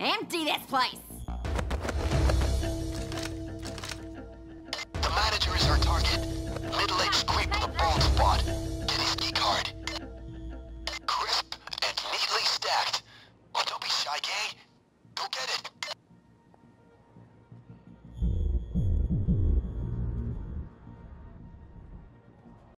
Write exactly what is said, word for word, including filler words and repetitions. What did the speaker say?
Empty this place! The manager is our target. Middle-aged creep with a